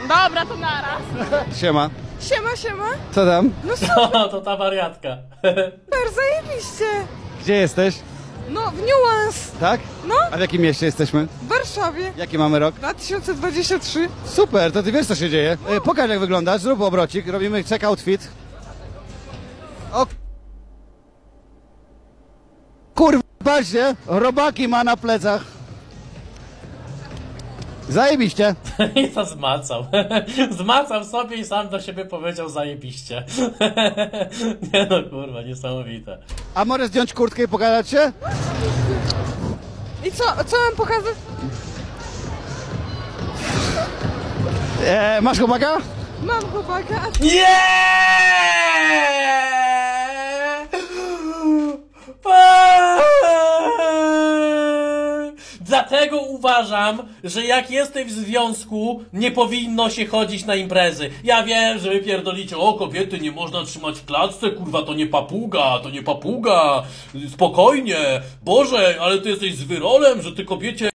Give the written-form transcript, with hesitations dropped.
Dobra, to naraz. Siema. Siema, siema. Co tam? No super, No, to ta wariatka. zajebiście. Gdzie jesteś? No, w Nuance. Tak? No. A w jakim mieście jesteśmy? W Warszawie. Jaki mamy rok? 2023. Super, to ty wiesz co się dzieje. Pokaż jak wyglądasz, zrób obrocik, robimy check outfit. O kurwa, patrzcie, robaki ma na plecach. Zajebiście. I to zmacał. Zmacał sobie i sam do siebie powiedział zajebiście. Nie no kurwa, niesamowite. A może zdjąć kurtkę i pokazać się? I co mam pokazać? Masz chłopaka? Mam chłopaka. Nie! Dlatego uważam, że jak jesteś w związku, nie powinno się chodzić na imprezy. Ja wiem, że wy pierdolicie, o kobiety nie można trzymać w klatce, kurwa to nie papuga, to nie papuga. Spokojnie, Boże, ale ty jesteś z wyrolem, że ty kobiecie